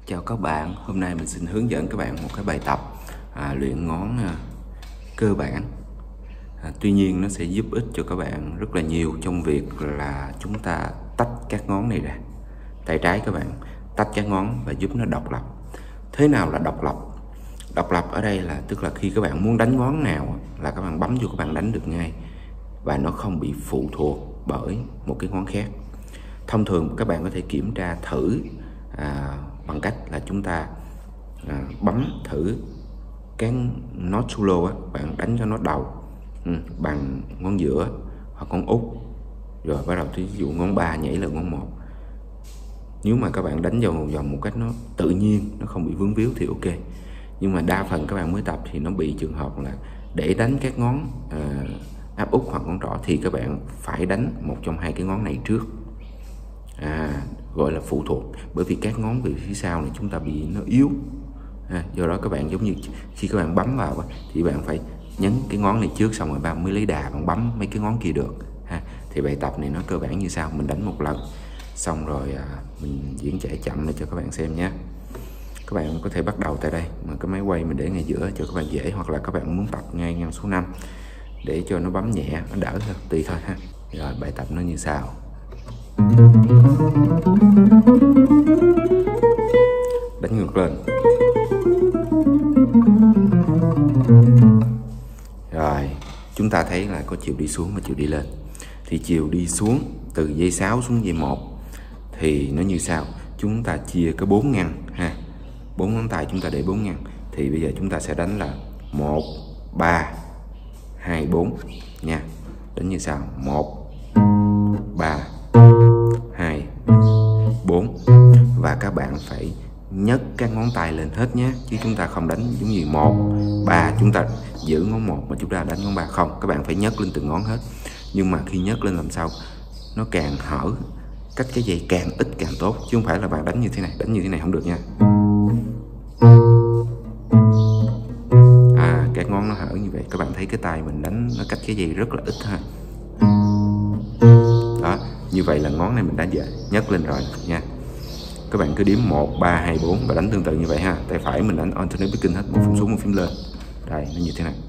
Chào các bạn, hôm nay mình xin hướng dẫn các bạn một cái bài tập luyện ngón cơ bản. Tuy nhiên nó sẽ giúp ích cho các bạn rất là nhiều trong việc là chúng ta tách các ngón này ra. Tay trái các bạn tách các ngón và giúp nó độc lập. Thế nào là độc lập? Độc lập ở đây là tức là khi các bạn muốn đánh ngón nào là các bạn bấm vô các bạn đánh được ngay, và nó không bị phụ thuộc bởi một cái ngón khác. Thông thường các bạn có thể kiểm tra thử bằng cách là chúng ta bấm thử cái nốt solo bạn đánh cho nó đầu bằng ngón giữa hoặc ngón út, rồi bắt đầu ví dụ ngón 3 nhảy là ngón 1. Nếu mà các bạn đánh vào vòng một cách nó tự nhiên, nó không bị vướng víu thì ok. Nhưng mà đa phần các bạn mới tập thì nó bị trường hợp là để đánh các ngón áp út hoặc ngón trỏ thì các bạn phải đánh một trong hai cái ngón này trước, gọi là phụ thuộc. Bởi vì các ngón về phía sau này chúng ta bị nó yếu, do đó các bạn giống như khi các bạn bấm vào thì bạn phải nhấn cái ngón này trước, xong rồi bạn mới lấy đà bạn bấm mấy cái ngón kia được Thì bài tập này nó cơ bản như sau: mình đánh một lần xong rồi mình diễn chạy chậm để cho các bạn xem nhé. Các bạn có thể bắt đầu tại đây, mà cái máy quay mình để ngay giữa cho các bạn dễ, hoặc là các bạn muốn tập ngay ngang số 5 để cho nó bấm nhẹ, nó đỡ hơn, tùy thôi ha. Rồi bài tập nó như sau. Đánh ngược lên. Rồi chúng ta thấy là có chiều đi xuống và chiều đi lên. Thì chiều đi xuống từ dây 6 xuống dây 1 thì nó như sau: chúng ta chia cái 4 ngăn 4 ngón tay chúng ta để 4 ngăn. Thì bây giờ chúng ta sẽ đánh là 1 3 2 4 nha. Đánh như sau: 1 3 2 4. Và các bạn phải nhấc các ngón tay lên hết nhé, chứ chúng ta không đánh giống như 1 3 chúng ta giữ ngón 1 mà chúng ta đánh ngón 3, không, các bạn phải nhấc lên từng ngón hết. Nhưng mà khi nhấc lên làm sao nó càng hở cách cái dây càng ít càng tốt, chứ không phải là bạn đánh như thế này không được nha. Các ngón nó hở như vậy, các bạn thấy cái tay mình đánh nó cách cái dây rất là ít ha. Đó, như vậy là ngón này mình đã nhấc lên rồi nha. Các bạn cứ đếm 1 3 2 4 và đánh tương tự như vậy ha. Tay phải mình đánh alternate picking hết, một phím xuống một phím lên. Đây, nó như thế này.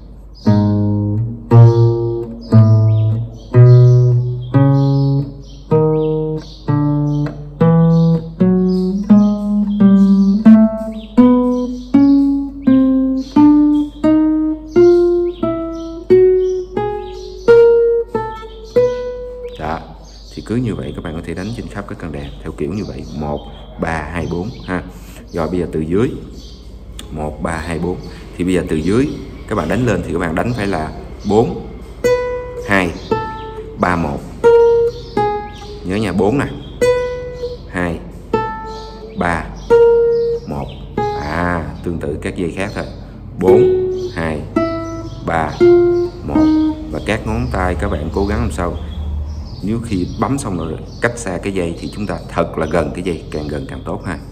Đó, thì cứ như vậy các bạn có thể đánh trên khắp các căn đàn theo kiểu như vậy, 1 3 2 4 ha. Rồi bây giờ từ dưới 1 3 2 4 thì bây giờ từ dưới các bạn đánh lên thì các bạn đánh phải là 4 2 3 1. Nhớ nha, 4 nè, 2 3 1. Tương tự các dây khác thôi, 4 2 3 1. Và các ngón tay các bạn cố gắng làm sao nếu khi bấm xong rồi cách xa cái dây thì chúng ta thật là gần cái dây, càng gần càng tốt ha.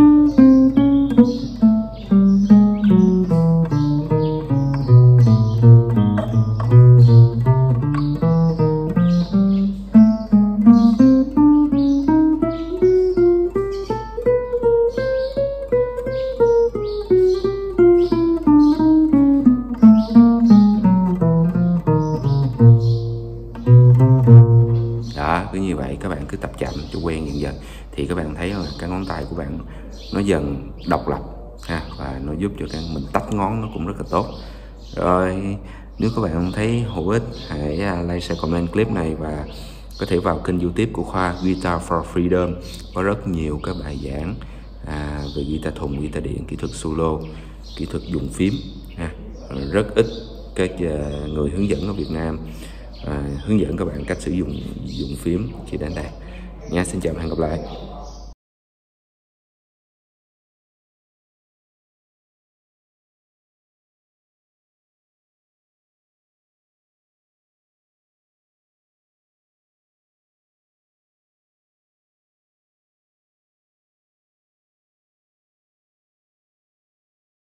Đó, cứ như vậy các bạn cứ tập chậm cho quen dần dần thì các bạn thấy là cái ngón tay của bạn nó dần độc lập và nó giúp cho mình tách ngón nó cũng rất là tốt. Rồi nếu các bạn thấy hữu ích, hãy like, share, comment clip này và có thể vào kênh YouTube của Khoa Guitar for Freedom, có rất nhiều các bài giảng về guitar thùng, guitar điện, kỹ thuật solo, kỹ thuật dùng phím. Rất ít các người hướng dẫn ở Việt Nam hướng dẫn các bạn cách sử dụng phím khi đánh đàn nha. Xin chào và hẹn gặp lại.